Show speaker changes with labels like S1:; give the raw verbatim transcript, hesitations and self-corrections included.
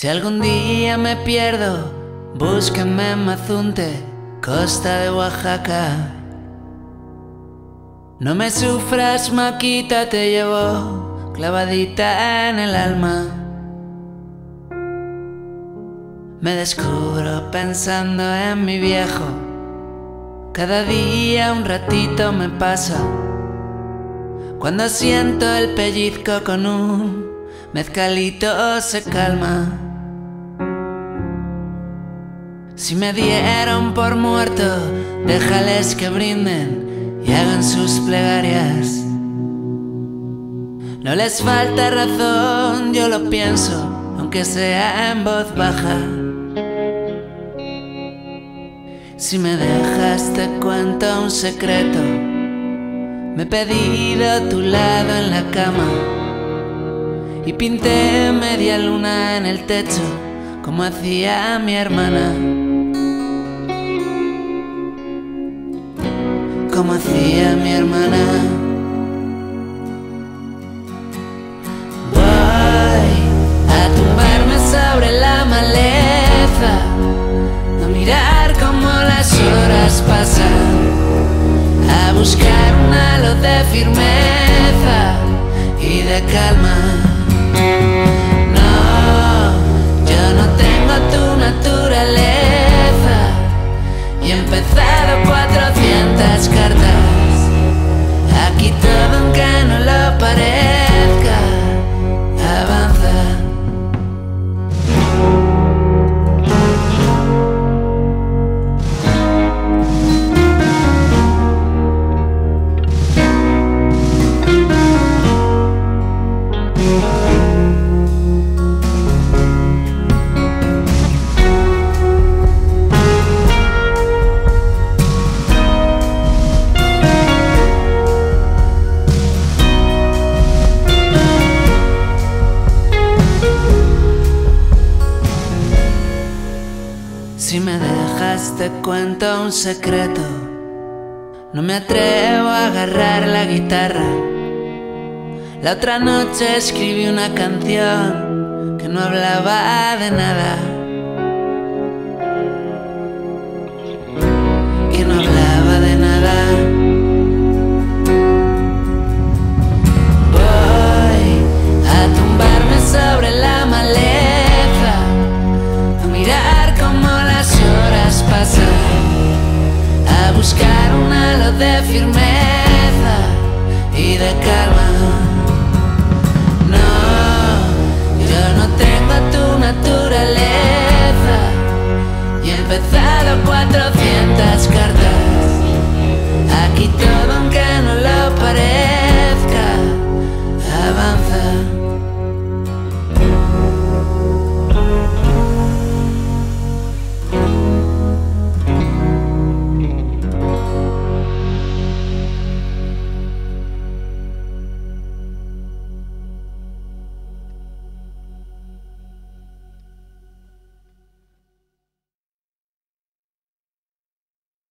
S1: Si algún día me pierdo, búscame en Mazunte, costa de Oaxaca. No me sufras, Maquita, te llevo clavadita en el alma. Me descubro pensando en mi viejo. Cada día un ratito me pasa, cuando siento el pellizco con un mezcalito se calma. Si me dieron por muerto, déjales que brinden y hagan sus plegarias. No les falta razón, yo lo pienso, aunque sea en voz baja. Si me dejas te cuento un secreto. Me he pedido tu lado en la cama y pinté media luna en el techo, como hacía mi hermana. Como hacía mi hermana. Voy a tumbarme sobre la maleza, a mirar cómo las horas pasan, a buscar un halo de firmeza y de calma. No, yo no tengo tu naturaleza y he empezado cuatrocientas cartas. Aquí todo, aunque no lo parezca, avanza. Si me dejas te cuento un secreto. No me atrevo a agarrar la guitarra. La otra noche escribí una canción que no hablaba de nada, que no hablaba de nada. Voy a tumbarme sobre la maleza, a mirar cómo las horas pasan, a buscar un halo de firmeza y de calma.